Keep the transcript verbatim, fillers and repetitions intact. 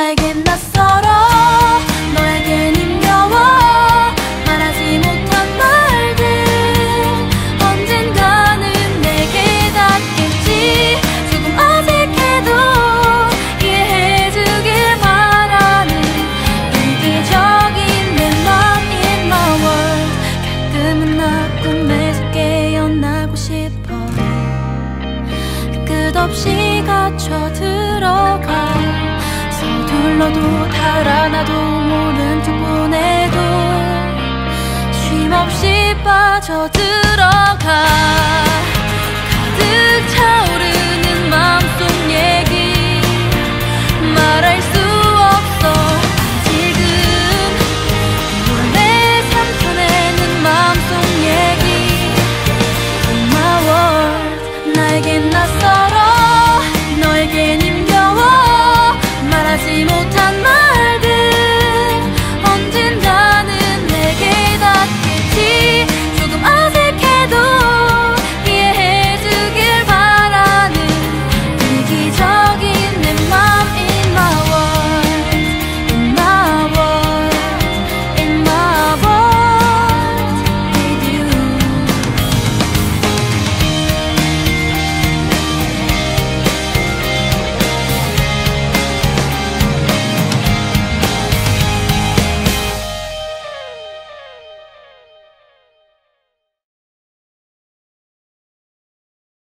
나에겐 낯설어 너에겐 힘겨워 말하지 못한 말들 언젠가는 내게 닿겠지. 조금 어색해도 이해해주길 바라는 이기적인 내 맘 in my world. 가끔은 나 꿈에서 깨어나고 싶어. 끝없이 갇혀 들어가 서둘러도 달아나도 모른 척 보내도 쉼없이 빠져들어가 가득 차오르는 마음속 얘기 말할 수 없어. 지금 몰래 삼켜내는 마음속 얘기 In my world. 나에겐 낯설어 너에겐 힘겨워 말하지 못한 말